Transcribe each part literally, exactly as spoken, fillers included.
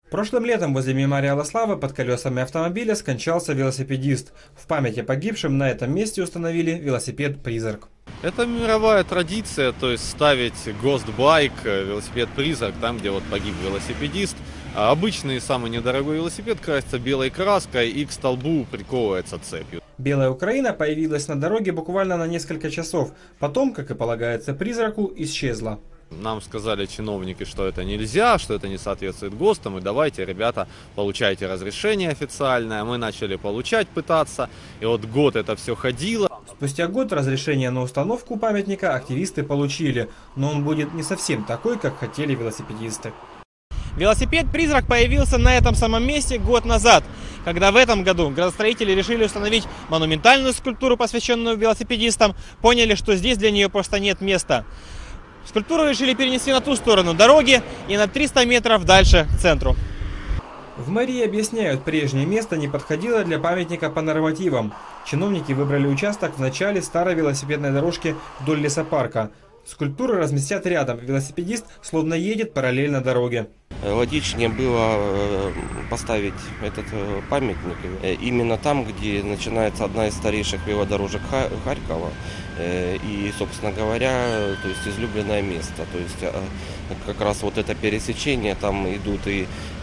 Прошлым летом возле мемориала Славы под колесами автомобиля скончался велосипедист. В память о погибшем на этом месте установили велосипед-призрак. Это мировая традиция, то есть ставить гостбайк, велосипед-призрак, там, где вот погиб велосипедист. А обычный самый недорогой велосипед красится белой краской и к столбу приковывается цепью. Белая Украина появилась на дороге буквально на несколько часов. Потом, как и полагается призраку, исчезла. Нам сказали чиновники, что это нельзя, что это не соответствует ГОСТам, и давайте, ребята, получайте разрешение официальное. Мы начали получать, пытаться, и вот год это все ходило. Спустя год разрешение на установку памятника активисты получили, но он будет не совсем такой, как хотели велосипедисты. Велосипед-призрак появился на этом самом месте год назад, когда в этом году градостроители решили установить монументальную скульптуру, посвященную велосипедистам, поняли, что здесь для нее просто нет места. Скульптуру решили перенести на ту сторону дороги и на триста метров дальше к центру. В мэрии объясняют, прежнее место не подходило для памятника по нормативам. Чиновники выбрали участок в начале старой велосипедной дорожки вдоль лесопарка. Скульптуры разместят рядом, велосипедист словно едет параллельно дороге. Логичнее было поставить этот памятник именно там, где начинается одна из старейших велодорожек Харькова. И, собственно говоря, то есть излюбленное место. То есть как раз вот это пересечение, там идут и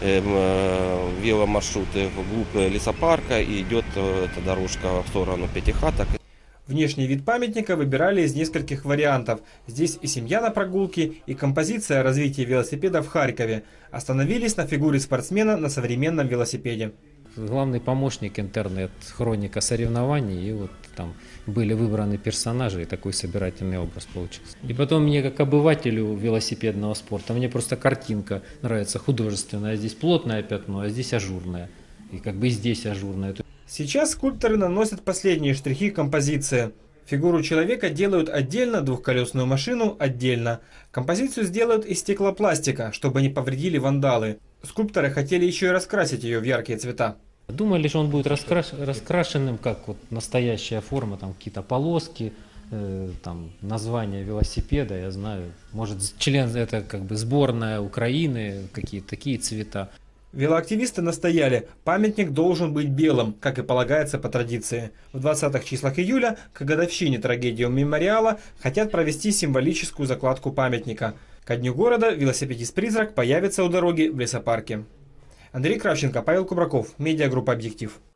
веломаршруты вглубь лесопарка, и идет эта дорожка в сторону Пятихаток. Внешний вид памятника выбирали из нескольких вариантов. Здесь и семья на прогулке, и композиция развития велосипеда в Харькове. Остановились на фигуре спортсмена на современном велосипеде. Главный помощник интернет-хроника соревнований, и вот там были выбраны персонажи, и такой собирательный образ получился. И потом мне, как обывателю велосипедного спорта, мне просто картинка нравится художественная. Здесь плотное пятно, а здесь ажурное. И как бы здесь ажурное. Сейчас скульпторы наносят последние штрихи композиции. Фигуру человека делают отдельно, двухколесную машину отдельно. Композицию сделают из стеклопластика, чтобы не повредили вандалы. Скульпторы хотели еще и раскрасить ее в яркие цвета. Думали, что он будет раскраш... раскрашенным, как вот настоящая форма, там какие-то полоски, э, там название велосипеда, я знаю. Может, член, это как бы сборная Украины, какие-то такие цвета. Велоактивисты настояли, памятник должен быть белым, как и полагается по традиции. В двадцатых числах июля, к годовщине трагедии у мемориала, хотят провести символическую закладку памятника. Ко дню города велосипедист-призрак появится у дороги в лесопарке. Андрей Кравченко, Павел Кубраков, медиагруппа «Объектив».